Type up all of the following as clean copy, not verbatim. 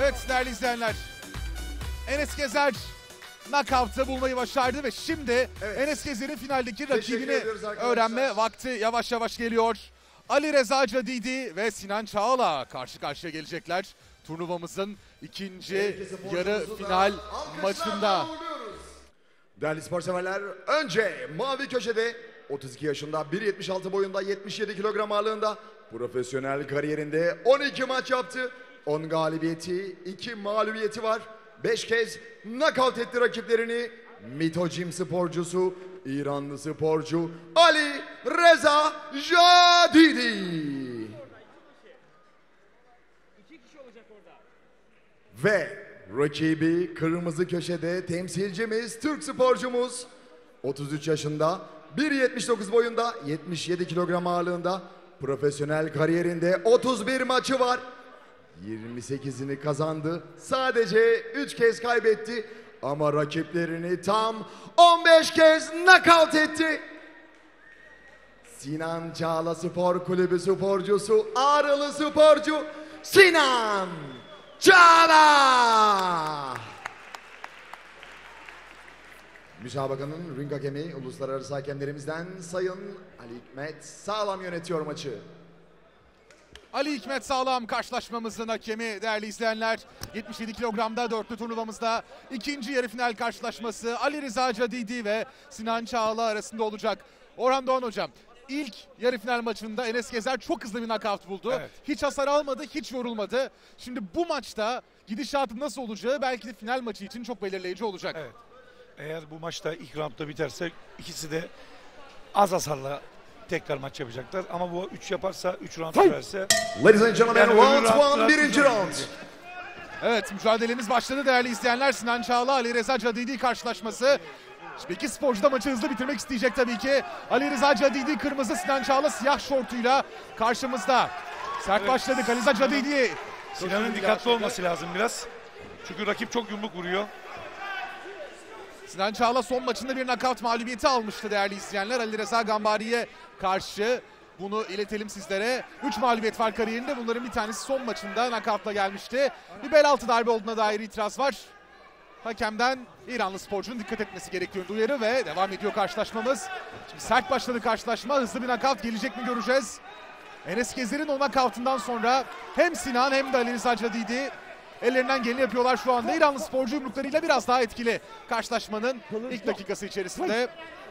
Evet değerli izleyenler, Enes Gezer knockout'ı bulmayı başardı ve şimdi Enes Gezer'in finaldeki rakibini öğrenme vakti yavaş yavaş geliyor. Ali Reza Cadidi ve Sinan Çağla karşı karşıya gelecekler. Turnuvamızın ikinci yarı final maçında. Değerli spor severler, önce mavi köşede 32 yaşında, 1.76 boyunda, 77 kilogram ağırlığında profesyonel kariyerinde 12 maç yaptı. 10 galibiyeti, 2 mağlubiyeti var. 5 kez knockout etti rakiplerini. Mito Gym sporcusu, İranlı sporcu Ali Reza Cadidi. Ve rakibi kırmızı köşede temsilcimiz, Türk sporcumuz, 33 yaşında, 1.79 boyunda, 77 kilogram ağırlığında, profesyonel kariyerinde 31 maçı var. 28'ini kazandı. Sadece 3 kez kaybetti. Ama rakiplerini tam 15 kez knockout etti. Sinan Çağla Spor Kulübü sporcusu, Ağrılı sporcu Sinan Çağla. Müsabakanın ring hakemi uluslararası hakemlerimizden Sayın Ali Hikmet Sağlam yönetiyor maçı. Ali Hikmet Sağlam karşılaşmamızın hakemi değerli izleyenler. 77 kilogramda dörtlü turnuvamızda ikinci yarı final karşılaşması Ali Reza Cadidi ve Sinan Çağla arasında olacak. Orhan Doğan hocam, ilk yarı final maçında Enes Gezer çok hızlı bir knockout buldu. Evet. Hiç hasar almadı, hiç yorulmadı. Şimdi bu maçta gidişatın nasıl olacağı belki de final maçı için çok belirleyici olacak. Evet. Eğer bu maçta ilk roundda biterse ikisi de az hasarla tekrar maç yapacaklar. Ama bu 3 yaparsa, 3 round sürerse... Ladies and gentlemen, Yani round 1, öbür birinci round- round. Evet, mücadelemiz başladı değerli izleyenler. Sinan Çağla, Ali Reza Cadidi karşılaşması. Şimdi iki sporcu da maçı hızlı bitirmek isteyecek tabii ki. Ali Reza Cadidi kırmızı, Sinan Çağla siyah şortuyla karşımızda. Sert başladık Ali Reza Cadidi. Sinan'ın dikkatli olması lazım biraz. Çünkü rakip çok yumruk vuruyor. Sinan Çağla son maçında bir knockout mağlubiyeti almıştı değerli izleyenler. Ali Reza Gambari'ye karşı bunu iletelim sizlere. 3 mağlubiyet var kariyerinde. Bunların bir tanesi son maçında knockoutla gelmişti. Bir bel altı darbe olduğuna dair itiraz var. Hakemden İranlı sporcunun dikkat etmesi gerektiğini uyarı ve devam ediyor karşılaşmamız. Şimdi sert başladı karşılaşma. Hızlı bir knockout gelecek mi göreceğiz. Enes Gezer'in o knockout'ından sonra hem Sinan hem de Ali Reza Cadidi ellerinden geleni yapıyorlar şu anda. İranlı sporcu yumruklarıyla biraz daha etkili karşılaşmanın ilk dakikası içerisinde.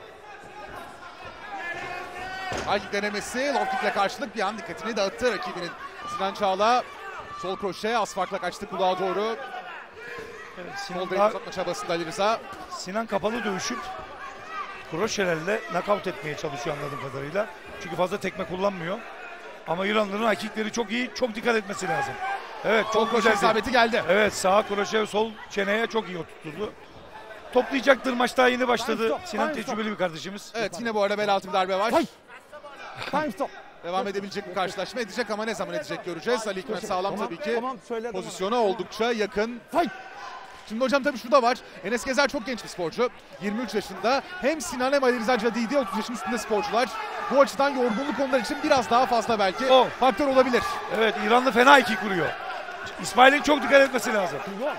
High kick denemesi, low kick'le karşılık bir an dikkatini dağıttı rakibinin. Sinan Çağla sol kroşe az farkla kaçtı kulağa doğru. Evet, Sol bel uzatma çabasında Ali Reza. Sinan kapalı dövüşüp kroşelerle knockout etmeye çalışıyor anladığım kadarıyla. Çünkü fazla tekme kullanmıyor. Ama İranlıların hakikleri çok iyi, çok dikkat etmesi lazım. Evet, Sol çok kroşe güzel. isabeti geldi. Evet, sağ kroşe, sol çeneye çok iyi oturtturdu. Toplayacaktır, maç daha yeni başladı. Sinan tecrübeli bir kardeşimiz. Evet, yine bu arada bel altı bir darbe var. Devam edebilecek bir karşılaşma edecek ama ne zaman edecek göreceğiz. Ali Hikmet Sağlam tabii ki pozisyona oldukça yakın. Şimdi hocam tabii şu da var. Enes Gezer çok genç bir sporcu. 23 yaşında. Hem Sinan hem Ali Reza Cadidi 30 yaşın üstünde sporcular. Bu açıdan yorgunluk onlar için biraz daha fazla belki faktör olabilir. Evet, İranlı fena iki kuruyor. İsmail'in çok dikkat etmesi lazım.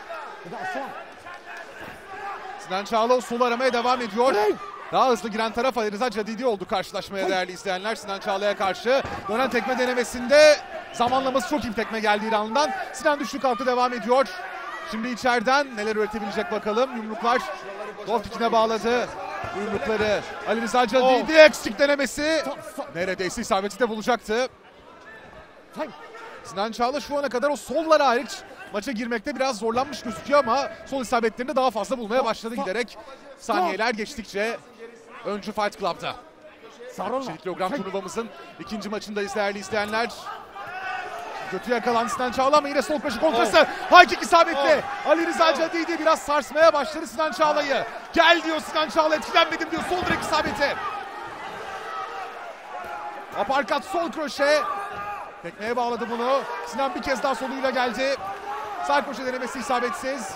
Sinan Çağla o solu aramaya devam ediyor. Daha hızlı giren taraf Ali Reza Cadidi oldu karşılaşmaya değerli izleyenler. Sinan Çağla'ya karşı dönen tekme denemesinde zamanlaması çok iyi bir tekme geldi İranlı'dan. Sinan düştü kalktı devam ediyor. Şimdi içeriden neler üretebilecek bakalım. Yumruklar loft içine bağladı. Yumrukları Ali Reza Cadidi eksik denemesi. Neredeyse isabeti de bulacaktı. Sinan Çağla şu ana kadar o sollara hariç maça girmekte biraz zorlanmış gözüküyor ama sol isabetlerini daha fazla bulmaya başladı giderek. Saniyeler geçtikçe öncü Fight Club'da. 77 kilogram turnuvamızın ikinci maçındayız değerli izleyenler. Kötü yakalandı Sinan Çağla ama yine sol başı kontrası. High kick isabetli. Ali Reza Cadidi biraz sarsmaya başladı Sinan Çağla'yı. Gel diyor Sinan Çağla, etkilenmedim diyor. Sol direkt isabeti. Aparkat sol kroşe. Tekmeye bağladı bunu. Sinan bir kez daha soluyla geldi. Sağ kroşe denemesi isabetsiz.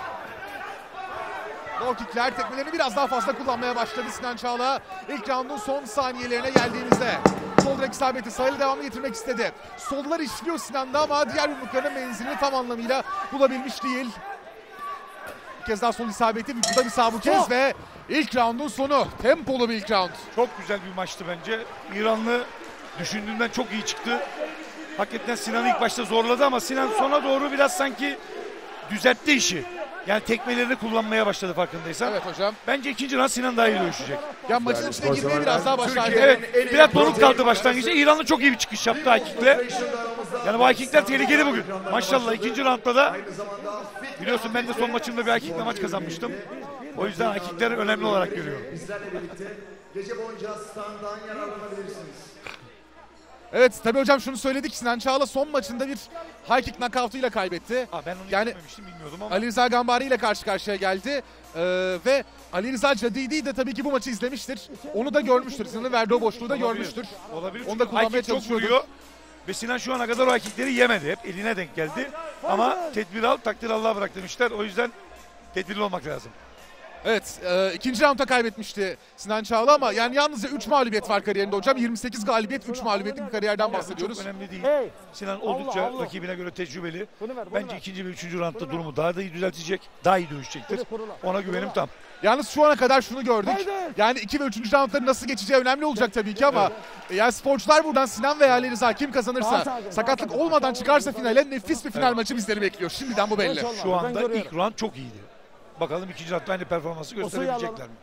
Low kickler, tekmelerini biraz daha fazla kullanmaya başladı Sinan Çağla. İlk roundun son saniyelerine geldiğimizde. sol direk isabeti sayılı devamı getirmek istedi. Sollar işliyor Sinan'da ama diğer yumruklarının menzilini tam anlamıyla bulabilmiş değil. Bir kez daha sol isabeti, vücuda bir sağ bu kez ve ilk roundun sonu. Tempolu bir ilk round. Çok güzel bir maçtı bence. İranlı düşündüğünden çok iyi çıktı. Hakikaten Sinan'ı ilk başta zorladı ama Sinan sona doğru biraz sanki düzeltti işi. Yani tekmelerini kullanmaya başladı farkındaysan. Evet hocam. Bence ikinci round Sinan daha iyi dövüşecek. Ya maçın içine girmeye biraz daha başardı. Evet, biraz donuk kaldı başlangıçta. İranlı çok iyi bir çıkış yaptı high kick'le. Yani bu high kick'ler tehlikeli bugün. Maşallah ikinci roundda da biliyorsun ben de son maçımda bir high kick'le maç kazanmıştım. O yüzden high kick'leri önemli olarak görüyorum. Bizlerle birlikte gece boyunca standdan yararlanabilirsiniz. Evet tabii hocam şunu söyledik. Sinan Çağla son maçında bir high kick knockout'uyla kaybetti. Ben onu Yani görmemiştim, bilmiyordum ama. Ali Rıza Gambari ile karşı karşıya geldi. Ve Ali Rıza Cadidi de tabii ki bu maçı izlemiştir. Onu da görmüştür. Sinan'ın verdiği o boşluğu da görmüştür. Olabilir. Onu da Çünkü kullanmaya high kick çok çalışıyordu. vuruyor. Ve Sinan şu ana kadar o high kickleri yemedi. Hep eline denk geldi. Ama tedbir al, takdir Allah'a bırak demişler. O yüzden tedbirli olmak lazım. Evet, ikinci roundda kaybetmişti Sinan Çağla ama yani yalnızca 3 mağlubiyet var kariyerinde hocam. 28 galibiyet, 3 mağlubiyetlik bir kariyerden bahsediyoruz. Çok önemli değil. Sinan oldukça rakibine göre tecrübeli. Bence ikinci ve üçüncü roundda durumu daha da iyi düzeltecek. Daha iyi dövüşecektir. Ona güvenim tam. Yalnız şu ana kadar şunu gördük. Yani 2 ve 3. roundları nasıl geçeceği önemli olacak tabii ki ama yani sporcular buradan Sinan veya Ali Rıza kim kazanırsa sakatlık olmadan çıkarsa finale nefis bir final maçı bizleri bekliyor. Şimdiden bu belli. Şu anda ilk round çok iyiydi. Bakalım ikinci roundda aynı performansı gösterebilecekler mi?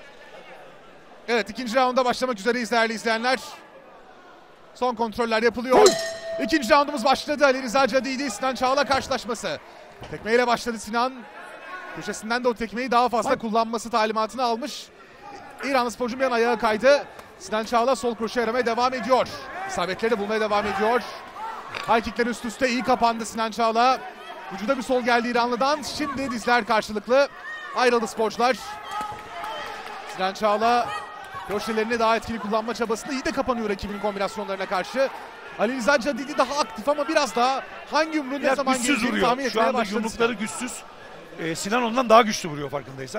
Evet ikinci rounda başlamak üzereyiz değerli izleyenler. Son kontroller yapılıyor. İkinci roundumuz başladı. Ali Rıza Cadidi Sinan Çağla karşılaşması. Tekmeyle başladı Sinan. Köşesinden de o tekmeyi daha fazla kullanması talimatını almış. İranlı sporcunun yan ayağı kaydı. Sinan Çağla sol kroşe aramaya devam ediyor. İsabetleri de bulmaya devam ediyor. High kickler üst üste iyi kapandı Sinan Çağla. Vücuda bir sol geldi İranlı'dan. Şimdi dizler karşılıklı. Ayrıldı sporcular. Sinan Çağla kroşelerini daha etkili kullanma çabasında iyi de kapanıyor rakibinin kombinasyonlarına karşı. Ali Rıza Cadidi daha aktif ama biraz daha hangi yumruğun ne zaman güçsüz geleceğini vuruyor. tahmin Şu etmeye anda başladı. yumrukları güçsüz. Sinan ondan daha güçlü vuruyor farkındaysan.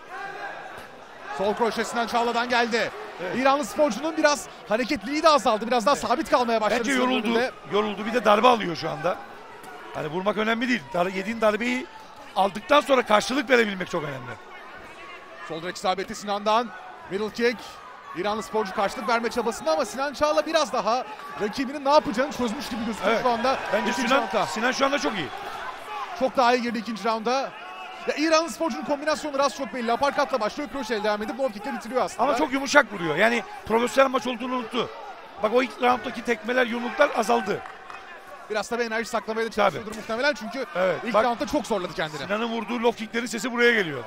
Sol kroşe Sinan Çağla'dan geldi. İranlı sporcunun biraz hareketliliği de azaldı. Biraz daha sabit kalmaya başladı. Bence Sinan'ın yoruldu. önünde. Yoruldu. Bir de darbe alıyor şu anda. Hani vurmak önemli değil. Yediğin darbeyi aldıktan sonra karşılık verebilmek çok önemli. Sol direk isabeti Sinan'dan. Middle kick. İranlı sporcu karşılık verme çabasında ama Sinan Çağla biraz daha rakibinin ne yapacağını çözmüş gibi gözüküyor şu anda. Bence İkinci roundda. Sinan şu anda çok iyi. Çok daha iyi girdi ikinci rounda. Ya İranlı sporcunun kombinasyonları az çok belli. Aparkatla başlıyor, kroşeyle devam edip low kick'le bitiriyor aslında. Ama çok yumuşak vuruyor. Yani profesyonel maç olduğunu unuttu. Bak o ilk rounddaki tekmeler, yumruklar azaldı. Biraz tabii enerji saklamaya da çalışıyordur muhtemelen çünkü ilk roundda çok zorladı kendini. Sinan'ın vurduğu low kicklerin sesi buraya geliyor.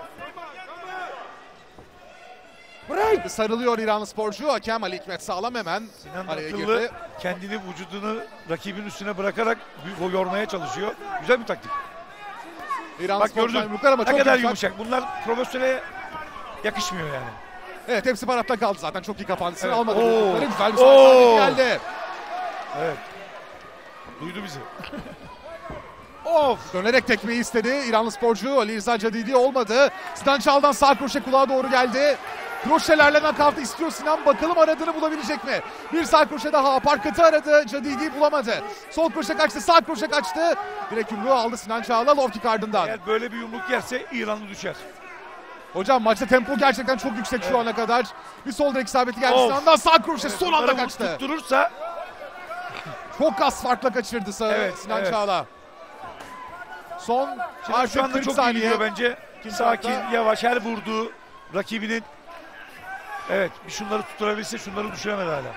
Sarılıyor İranlı sporcu. Hakem Ali Hikmet Sağlam hemen Sinan araya akıllı, girdi. kendini vücudunu rakibin üstüne bırakarak yormaya çalışıyor. Güzel bir taktik. İranlı Bak sporcu gördün yumruklar ama ne çok kadar yumuşak. yumuşak. Bunlar profesyonele yakışmıyor yani. Evet hepsi paratta kaldı zaten. Çok iyi kapandı. Sinan Evet. almadı. Oo. Yumrukları. Güzel bir sağ geldi. Evet. Duydu bizi. Of! Dönerek tekmeyi istedi. İranlı sporcu Ali Rıza Cadidi olmadı. Sinan Çağla'dan sağ kroşe kulağa doğru geldi. Kroşelerle nakavtı istiyor Sinan. Bakalım aradığını bulabilecek mi? Bir sağ kroşe daha. Aparkatı aradı. Cadidi bulamadı. Sol kroşe kaçtı. Sağ kroşe kaçtı. Direkt yumruğu aldı Sinan Çağla low kick ardından. Eğer böyle bir yumruk yerse İranlı düşer. Hocam maçta tempo gerçekten çok yüksek şu ana kadar. Bir sol direk isabeti geldi Sinan'dan. Sağ kroşe son anda kaçtı. Tutturursa Çok az farkla kaçırdı Sinan Çağla. Son artık şu anda 40 çok iyi saniye. gidiyor bence. Sakin, yavaş, her vurduğu rakibinin bir şunları tutturabilse, şunları düşüremedi hala.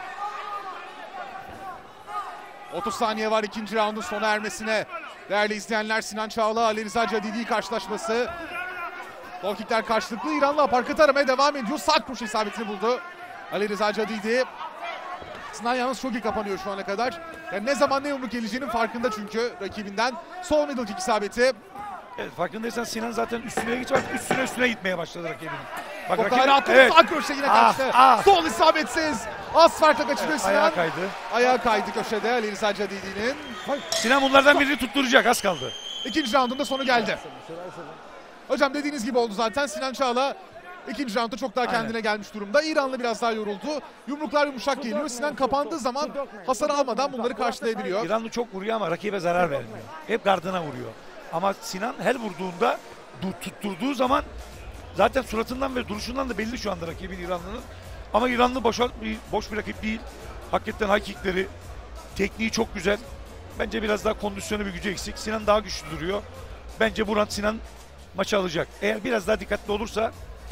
30 saniye var ikinci raundun sona ermesine. Değerli izleyenler, Sinan Çağla, Ali Rıza Cadidi karşılaşması. Low kickler karşılıklı. İranlı aparkat aramaya devam ediyor. Sağ kroşe isabetini buldu Ali Rıza Cadidi. Sinan yalnız çok iyi kapanıyor şu ana kadar. Yani ne zaman ne yumruk geleceğinin farkında çünkü rakibinden. Sol middle kick isabeti. Evet, farkındaysan Sinan zaten üstüne gitmeye başladı rakibinin. Bak Çok daha rahatladı. Sağ kroşe yine kaçtı. Sol isabetsiz. Az farkla kaçırıyor Sinan. Ayağa kaydı. Ayağa kaydı köşede Ali Rıza Cadidi'nin. Sinan bunlardan birini tutturacak, az kaldı. İkinci raundun da sonu geldi. Hocam dediğiniz gibi oldu zaten. Sinan Çağla İkinci roundda çok daha kendine gelmiş durumda. İranlı biraz daha yoruldu. Yumruklar yumuşak geliyor. Sinan kapandığı zaman hasar almadan bunları karşılayabiliyor. İranlı çok vuruyor ama rakibe zarar vermiyor. Hep gardına vuruyor. Ama Sinan her vurduğunda tutturduğu zaman zaten suratından ve duruşundan da belli şu anda rakibin İranlı'nın. Ama İranlı boş bir rakip değil. Hakikaten high kickleri, tekniği çok güzel. Bence biraz daha kondisyonu ve gücü eksik. Sinan daha güçlü duruyor. Bence bu round Sinan maçı alacak. Eğer biraz daha dikkatli olursa.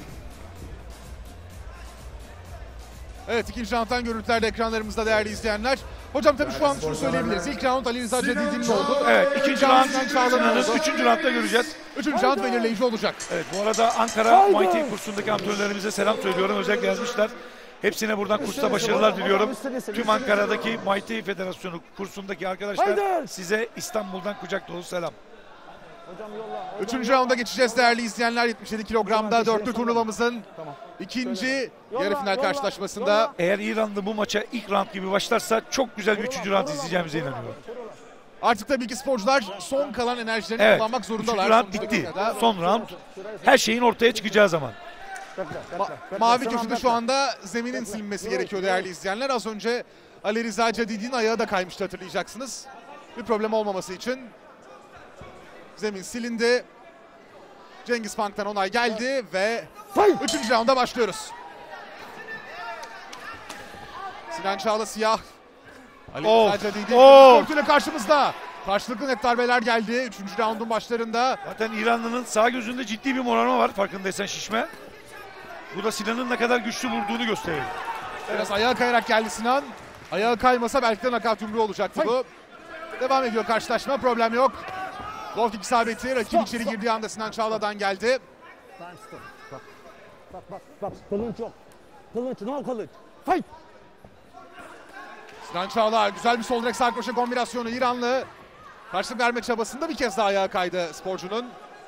Evet, ikinci rounddan görüntülerde ekranlarımızda değerli izleyenler. Hocam tabii şu an şunu söyleyebiliriz. İlk round Ali Rıza Cedidi'nin oldu. Evet, ikinci round Sinan Çağla'nın oldu. Üçüncü roundda göreceğiz. Üçüncü round belirleyici olacak. Evet, bu arada Ankara Muay Thai kursundaki antrenörlerimize selam söylüyorum. Özellikle yazmışlar. Hepsine buradan kursta başarılar diliyorum. Tüm Ankara'daki Muay Thai Federasyonu kursundaki arkadaşlar size İstanbul'dan kucak dolu selam. Üçüncü rounda geçeceğiz değerli izleyenler. 77 kilogramda dörtlü turnuvamızın ikinci yarı final karşılaşmasında. Eğer İranlı bu maça ilk round gibi başlarsa çok güzel bir üçüncü round izleyeceğimize inanıyorum. Artık tabii ki sporcular son kalan enerjilerini kullanmak zorundalar. Üçüncü round bitti. Son round her şeyin ortaya çıkacağı zaman. Mavi köşede şu anda zeminin silinmesi gerekiyor değerli izleyenler. Az önce Ali Rıza Cedidi'nin ayağı da kaymıştı, hatırlayacaksınız. Bir problem olmaması için zemin silindi. Cengiz Punk'tan onay geldi ve 3. rounda başlıyoruz. Sinan Çağla siyah. Ali Rıza Cedidi korkuyla karşımızda. Karşılıklı net darbeler geldi 3. roundun başlarında. Zaten İranlı'nın sağ gözünde ciddi bir morarma var, farkındaysan şişme. Bu da Sinan'ın ne kadar güçlü vurduğunu gösteriyor. Biraz ayağa kayarak geldi Sinan. Ayağı kaymasa belki de knockout yumruğu olacaktı bu. Devam ediyor karşılaşma, problem yok. Low kick isabeti, rakip içeri girdiği anda Sinan Çağla'dan geldi. Bak kılıç yok. Kılıç, no kılıç. Fight! Sinan Çağla güzel bir sol direkt sağ kroşe kombinasyonu. İranlı karşılık verme çabasında bir kez daha ayağa kaydı sporcunun.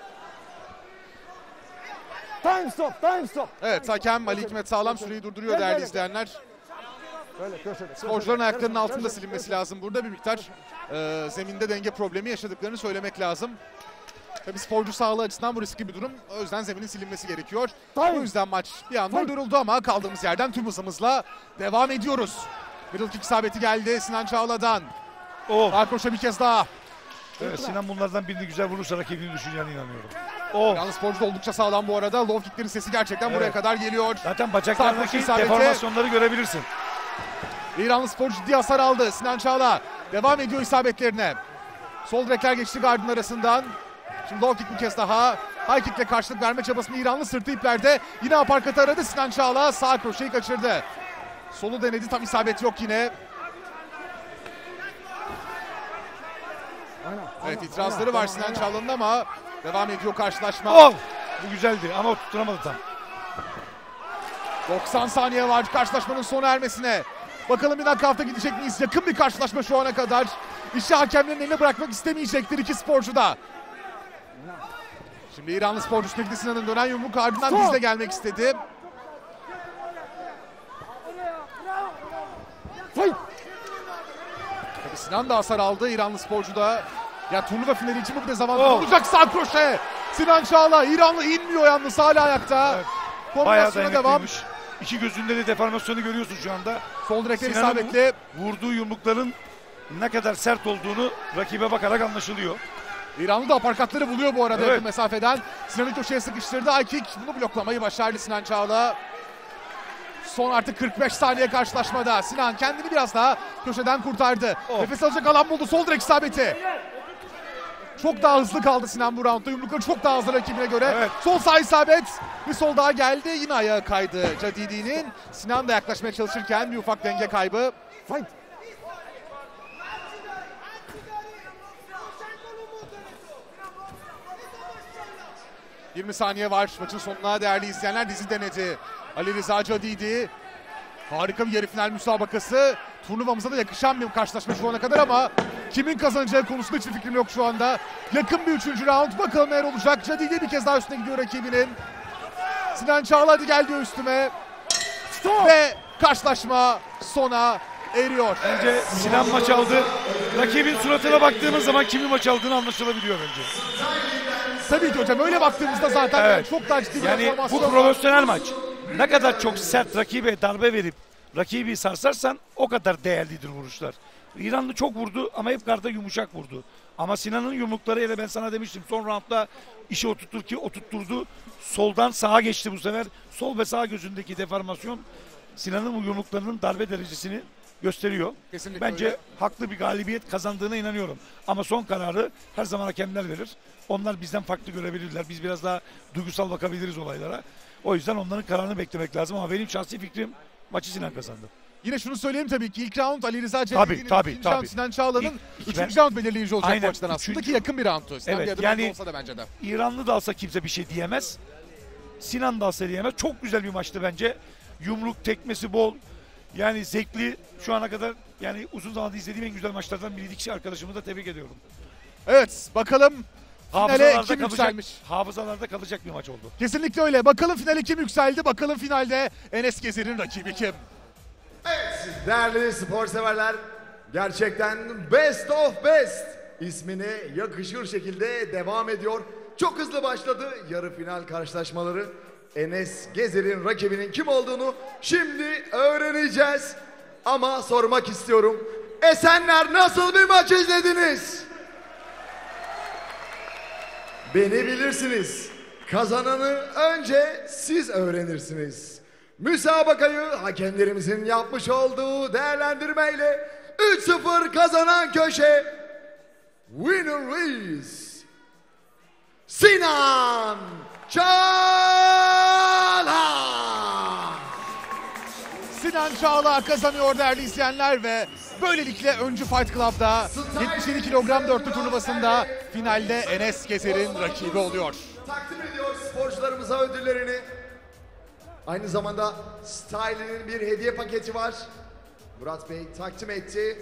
Time stop, time stop. Evet, hakem Ali Hikmet Sağlam süreyi durduruyor değerli izleyenler. Sporcuların ayaklarının altında silinmesi lazım burada. Bir miktar zeminde denge problemi yaşadıklarını söylemek lazım. Tabii sporcu sağlığı açısından bu riskli bir durum. O yüzden zeminin silinmesi gerekiyor. O yüzden maç bir anda duruldu ama kaldığımız yerden tüm hızımızla devam ediyoruz. Middle kick isabeti geldi Sinan Çağla'dan. Arkroşa bir kez daha. Evet, Sinan bunlardan birini güzel vurursa rakibini düşeceğine inanıyorum. Yalnız sporcu da oldukça sağlam bu arada. Low kicklerin sesi gerçekten buraya kadar geliyor. Zaten bacaklarındaki deformasyonları görebilirsin. İranlı sporcu ciddi hasar aldı. Sinan Çağla devam ediyor isabetlerine. Sol direkler geçti gardın arasından. Şimdi low kick bir kez daha. High kickle karşılık verme çabasını İranlı sırtı iplerde. Yine aparkatı aradı Sinan Çağla. Sağ kroşeyi kaçırdı. Solu denedi, tam isabet yok yine. Evet, itirazları var Sinan Çağla'nın ama devam ediyor karşılaşma. Bu güzeldi ama tutturamadı tam. 90 saniye var karşılaşmanın sona ermesine. Bakalım bir knockout'a gidecek miyiz? Yakın bir karşılaşma şu ana kadar. İşi hakemlerin eline bırakmak istemeyecektir iki sporcu da. Şimdi İranlı sporcu üstündeki Sinan'ın dönen yumruk ardından dizle gelmek istedi. Tabii Sinan da hasar aldı, İranlı sporcu da. Ya turnuva finali için bu bir dezavantaj olacak. Sağ kroşe. Sinan Çağla, İranlı inmiyor yalnız, hala ayakta. Bayağı dayanıklıymış. İki gözünde de deformasyonu görüyorsun şu anda. Sol direkler isabetli. Vurduğu yumrukların ne kadar sert olduğunu rakibe bakarak anlaşılıyor. İranlı da aparkatları buluyor bu arada yakın mesafeden. Sinan'ı köşeye sıkıştırdı. High kick, bunu bloklamayı başardı Sinan Çağla. Son artık 45 saniye karşılaşmada. Sinan kendini biraz daha köşeden kurtardı. Nefes alacak alan buldu. Sol direk isabeti. Çok daha hızlı kaldı Sinan bu roundda. Yumrukları çok daha hızlı rakibine göre. Sol sağ isabet. Bir sol daha geldi. Yine ayağa kaydı Cedidi'nin. Sinan da yaklaşmaya çalışırken bir ufak denge kaybı. Fight! ...20 saniye var maçın sonuna değerli izleyenler. Dizi denedi Ali Rıza Cedidi. Harika bir yarı final müsabakası. Turnuvamıza da yakışan bir karşılaşma şu ana kadar ama kimin kazanacağı konusunda hiçbir fikrim yok şu anda. Yakın bir 3. round. Bakalım neler olacak. Cedidi bir kez daha üstüne gidiyor rakibinin. Sinan Çağla hadi gel diyor üstüme. Ve karşılaşma sona eriyor. Bence Sinan maç aldı. Rakibin suratına baktığımız zaman kimin maç aldığını anlaşılabiliyor bence. Tabii ki hocam, öyle baktığımızda zaten Evet. çok daha ciddi bir Yani formasyon bu profesyonel maç. Ne kadar çok sert rakibe darbe verip rakibi sarsarsan o kadar değerlidir vuruşlar. İranlı çok vurdu ama hep garda yumuşak vurdu. Ama Sinan'ın yumruklarıyla ben sana demiştim son roundda işi oturtturdu. Soldan sağa geçti bu sefer. Sol ve sağ gözündeki deformasyon Sinan'ın bu yumruklarının darbe derecesini gösteriyor. Kesinlikle Bence öyle. haklı bir galibiyet kazandığına inanıyorum. Ama son kararı her zaman hakemler verir. Onlar bizden farklı görebilirler. Biz biraz daha duygusal bakabiliriz olaylara. O yüzden onların kararını beklemek lazım. Ama benim şahsi fikrim maçı Sinan kazandı. Yine şunu söyleyeyim tabii ki ilk round Ali Rıza Cevdet'in, Tabii, ikinci round tabii. Sinan Çağla'nın, İlk- üçüncü round belirleyici olacak Aynen, bu açıdan aslında üçüncü- ki yakın bir roundtu. Sinan Evet, bir adım yani- önde olsa da bence de. İranlı da alsa kimse bir şey diyemez. Sinan da alsa diyemez. Çok güzel bir maçtı bence. Yumruk tekmesi bol. Yani zevkli. Şu ana kadar yani uzun zamandır izlediğim en güzel maçlardan biriydi ki arkadaşımı da tebrik ediyorum. Evet, bakalım finale Hafızalarda kim kalacak, yükselmiş? hafızalarda kalacak bir maç oldu. Kesinlikle öyle. Bakalım finale kim yükseldi? Bakalım finalde Enes Gezer'in rakibi kim? Evet değerli spor severler, gerçekten Best of Best ismine yakışır şekilde devam ediyor. Çok hızlı başladı yarı final karşılaşmaları. Enes Gezer'in rakibinin kim olduğunu şimdi öğreneceğiz. Ama sormak istiyorum. Esenler nasıl bir maç izlediniz? Beni bilirsiniz. Kazananı önce siz öğrenirsiniz. Müsabakayı hakemlerimizin yapmış olduğu değerlendirmeyle 3-0 kazanan köşe winner is Sinan Çağla. Sinan Çağla kazanıyor değerli izleyenler ve böylelikle öncü Fight Club'da 77 kilogram dörtlü turnuvasında finalde Enes Gezer'in rakibi oluyor. Takdim ediyor sporcularımıza ödüllerini. Aynı zamanda Style'nin bir hediye paketi var. Murat Bey takdim etti.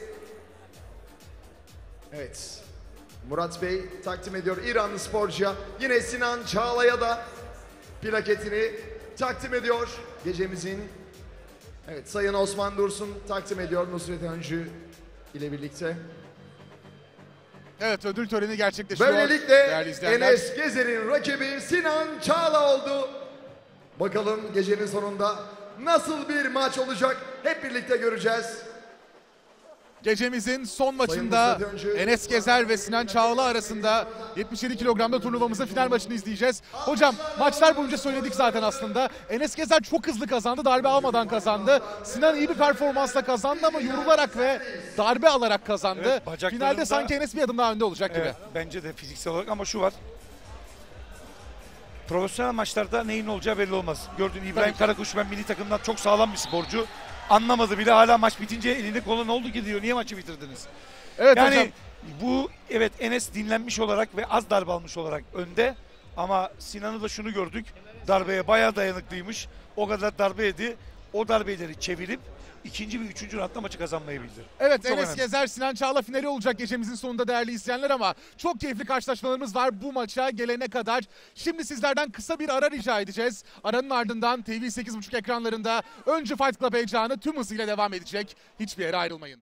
Evet. Murat Bey takdim ediyor İranlı sporcuya. Yine Sinan Çağla'ya da plaketini takdim ediyor. Gecemizin evet Sayın Osman Dursun takdim ediyor Nusret Öncü ile birlikte. Evet, ödül töreni gerçekleşiyor değerli Böylelikle izleyenler. Enes Gezer'in rakibi Sinan Çağla oldu. Bakalım gecenin sonunda nasıl bir maç olacak hep birlikte göreceğiz. Gecemizin son maçında Nusret Öncü- Enes Gezer ve Sinan Çağla arasında 77 kilogramda turnuvamızın final maçını izleyeceğiz. Hocam, maçlar boyunca söyledik zaten aslında. Enes Gezer çok hızlı kazandı, darbe almadan kazandı. Sinan iyi bir performansla kazandı ama yorularak ve darbe alarak kazandı. Evet, bacaklarında- Finalde sanki Enes bir adım daha önde olacak gibi. Evet, bence de fiziksel olarak ama şu var. Profesyonel maçlarda neyin olacağı belli olmaz. Gördüğün İbrahim Karakuş ben milli takımdan çok sağlam bir sporcu. Anlamadı bile hala maç bitince elinde kolun ne oldu ki diyor. Niye maçı bitirdiniz? Evet Yani hocam. bu evet Enes dinlenmiş olarak ve az darbe almış olarak önde. Ama Sinan'ı da şunu gördük. Darbeye bayağı dayanıklıymış. O kadar darbe yedi. O darbeleri çevirip ikinci ve üçüncü roundda maçı kazanmayı bildi. Evet, Çok Enes önemli. Gezer Sinan Çağla finali olacak gecemizin sonunda değerli izleyenler ama çok keyifli karşılaşmalarımız var bu maça gelene kadar. Şimdi sizlerden kısa bir ara rica edeceğiz. Aranın ardından TV 8.5 ekranlarında öncü Fight Club heyecanı tüm hızıyla devam edecek. Hiçbir yere ayrılmayın.